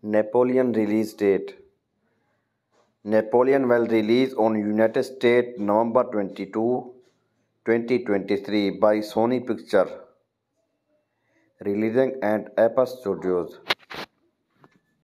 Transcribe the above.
Napoleon release date. Napoleon will release on United States November 22, 2023 by Sony Picture Releasing and Apple Studios.